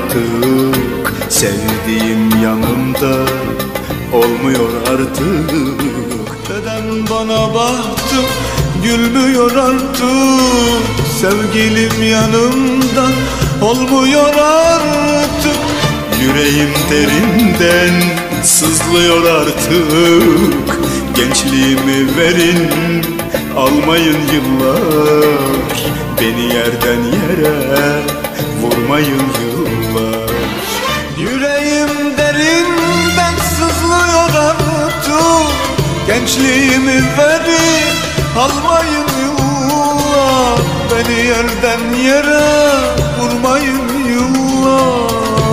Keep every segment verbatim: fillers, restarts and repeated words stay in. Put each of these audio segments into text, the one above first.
artık. Sevdiğim yanımda olmuyor artık. Neden bana baktım gülmüyor artık. Sevgilim yanımda olmuyor artık. Yüreğim derinden sızlıyor artık. Gençliğimi verin, almayın yıllar. Beni yerden yere vurmayın yıllar. Yüreğim derinden sızlıyor artık. Gençliğimi verin, almayın yıllar. Beni yerden yere vurmayın yıllar.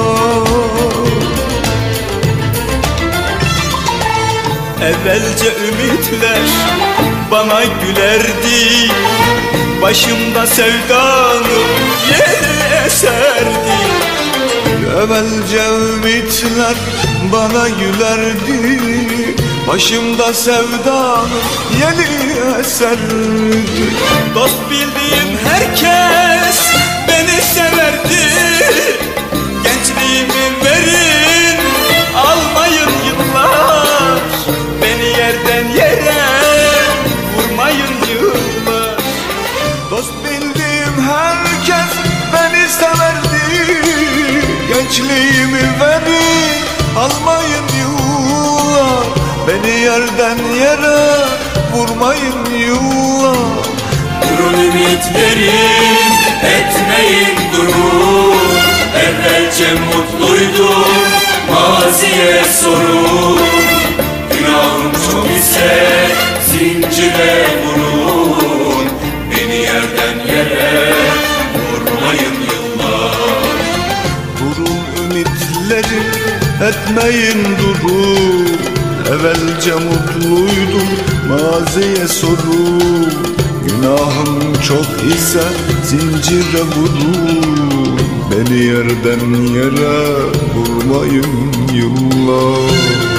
Evvelce ümitler bana gülerdi. Başımda sevdanın yeri eserdi. Evvelce ümitler bana gülerdi. Başımda sevdanın yeri eserdi. Dost bildiğim herkes beni severdi. Gençliğimi verin, almayın yıllar. Beni yerden yere vurmayın yıllar. Dost bildiğim herkes beni severdi. Gençliğimi verin, almayın yıllar. Beni yerden yere vurmayın yıllar. Durun ümitlerim, etmeyin durun. Evvelce mutluydum, maziye sorun. Günahım çok ise zincire vurun. Beni yerden yere vurmayın yıllar. Durun ümitleri, etmeyin durun. Evvelce mutluydum, maziye sorun. Günahım çok ise zincire vurun. Beni yerden yere vurmayın yıllar.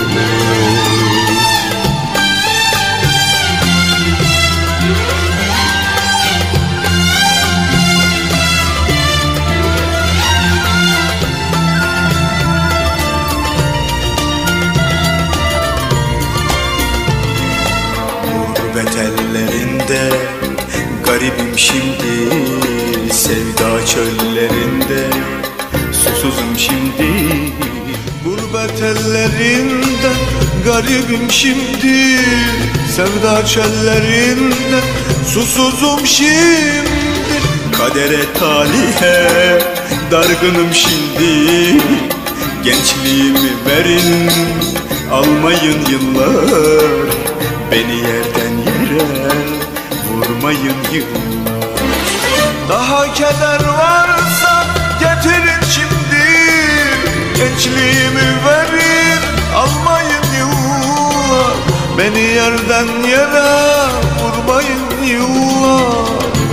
Gurbet ellerinde garibim şimdi. Sevda çöllerinde susuzum şimdi. Gurbet ellerinde garibim şimdi. Sevda çöllerinde susuzum şimdi. Kadere talihe dargınım şimdi. Gençliğimi verin, almayın yıllar. Beni yerden yere vurmayın yıllar. Daha keder varsa getirin şimdi. Gençliğimi verin, almayın yıllar. Beni yerden yere vurmayın yıllar.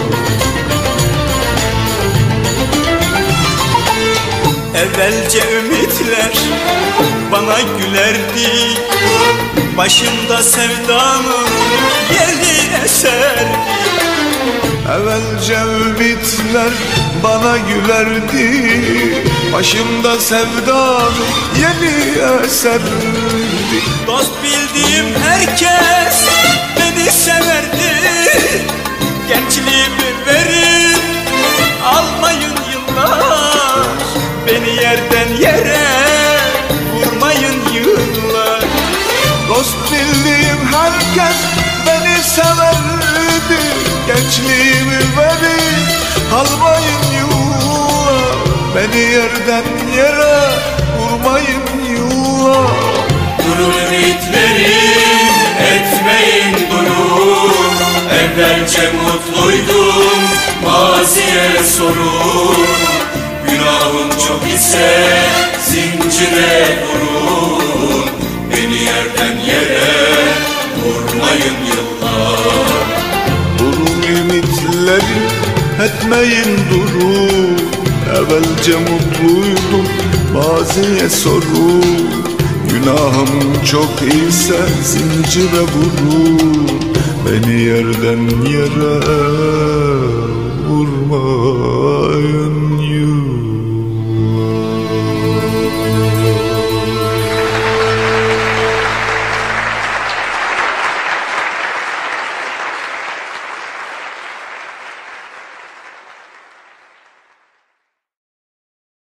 Evvelce ümitler bana gülerdi. Başımda sevdanın yeli eserdi. Evvelce ümitler bana gülerdi. Başımda sevdanın yeli eserdi. Dost bildiğim herkes beni severdi. Gençliğimi verin, almayın yıllar. Beni yerden yere vurmayın yıllar. Dost bildiğim herkes beni severdi. Gençliğimi verin, almayın yıllar. Beni yerden yere vurmayın yıllar. Durun ümitlerim, etmeyin durun. Evvelce mutluydum, maziye sorun. Günahım çok ise zincire vurun. Beni yerden yere vurmayın yıllar. Durun ümitleri, etmeyin durun. Evvelce mutluydum, maziye sorun. Günahım çok ise zincire vurun. Beni yerden yere vurmayın